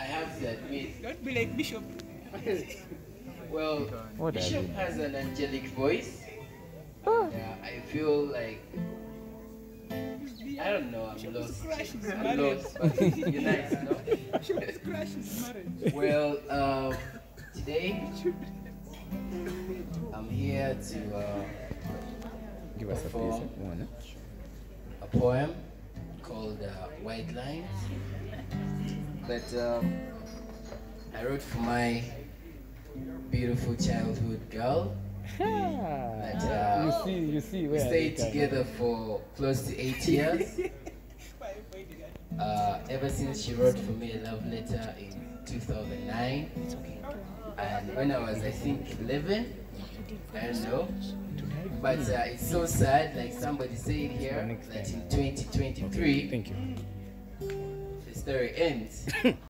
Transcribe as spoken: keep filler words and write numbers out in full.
have to admit. Don't be like Bishop. Well, What does Bishop it mean? has an angelic voice. Ah. And, uh, I feel like I don't know. I'm Bishop's lost. crush is I'm married. lost, but you're nice, no? Bishop's crush is married. Well, um, today I'm here to uh, Give us a piece. perform One. a poem called uh, White Lines. But um, I wrote for my beautiful childhood girl. But, uh, you see, you see We where stayed they can- together for close to eight years. Uh, ever since she wrote for me a love letter in two thousand nine. And when I was, I think, eleven, I don't know. But uh, it's so sad, like somebody said here, that in twenty twenty-three, Thank you. the story ends.